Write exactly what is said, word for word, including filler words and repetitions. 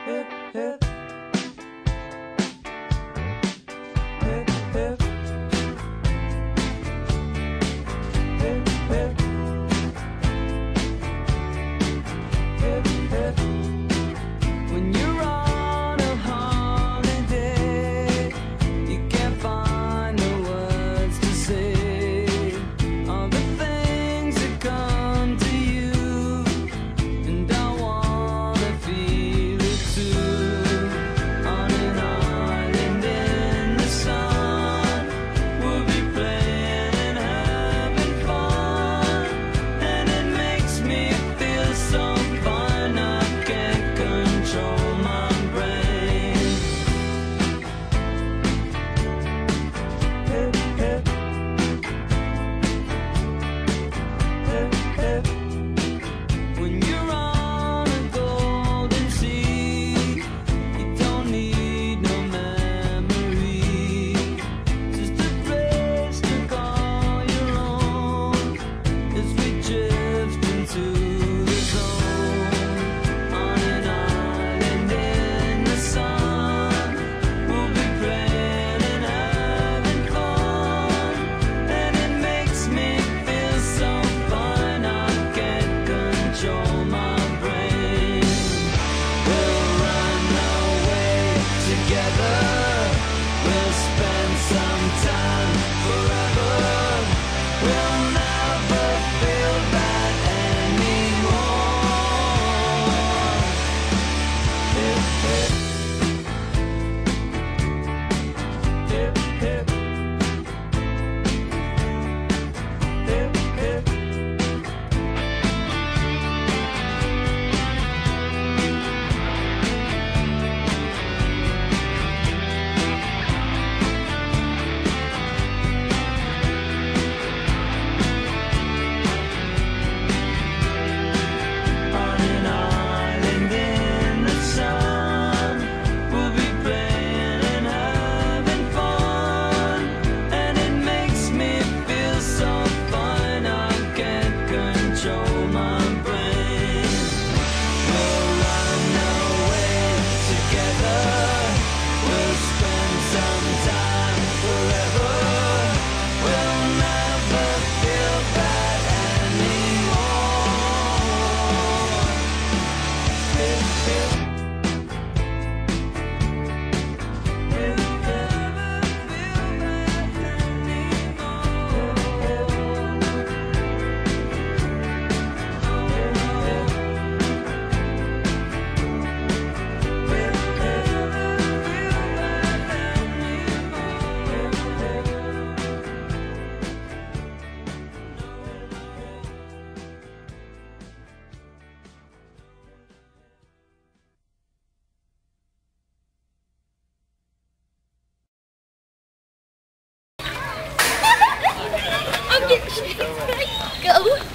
hip, hip. Hip, hip. Hip, hip. Hip, hip. When you're on a holiday, you can't find the words to say all the things that come to you, and I wanna feel it too. On an island in the sun, we'll be playing and having fun, and it makes me feel so fine I can't control my brain. Hip, hip. Hip, hip. When you're on a golden sea, you don't need no memory, just a place to call your own as we drift into the zone. On an island in the sun, we'll be playing and having fun, and it makes me feel so fine I can't control my brain. We'll run away together, we'll spend some time forever, we'll never feel bad anymore. Hip, hip. Hip, hip. Hip, hip. On an island in the sun, we'll be playing and having fun, and it makes me feel so fine I can't control my brain. We'll run away together, we'll spend some time forever, we'll never feel bad anymore. Hip, hip. Hip, hip. I'm getting go.